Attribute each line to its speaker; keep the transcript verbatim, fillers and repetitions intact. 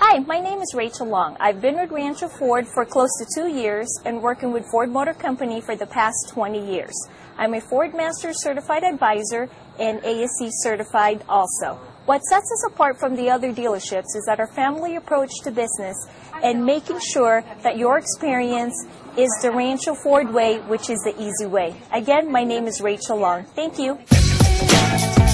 Speaker 1: Hi, my name is Rachel Long. I've been with Rancho Ford for close to two years and working with Ford Motor Company for the past twenty years. I'm a Ford Master Certified Advisor and A S C Certified also. What sets us apart from the other dealerships is that our family approach to business and making sure that your experience is the Rancho Ford way, which is the easy way. Again, my name is Rachel Long. Thank you.